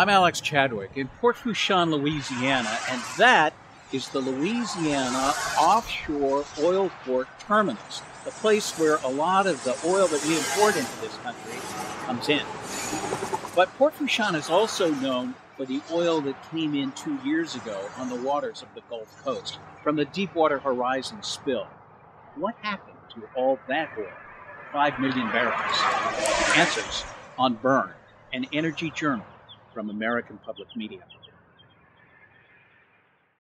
I'm Alex Chadwick in Port Fourchon, Louisiana, and that is the Louisiana Offshore Oil Port Terminus, the place where a lot of the oil that we import into this country comes in. But Port Fourchon is also known for the oil that came in 2 years ago on the waters of the Gulf Coast from the Deepwater Horizon spill. What happened to all that oil? 5 million barrels. Answers on Burn, an energy journal from American Public Media.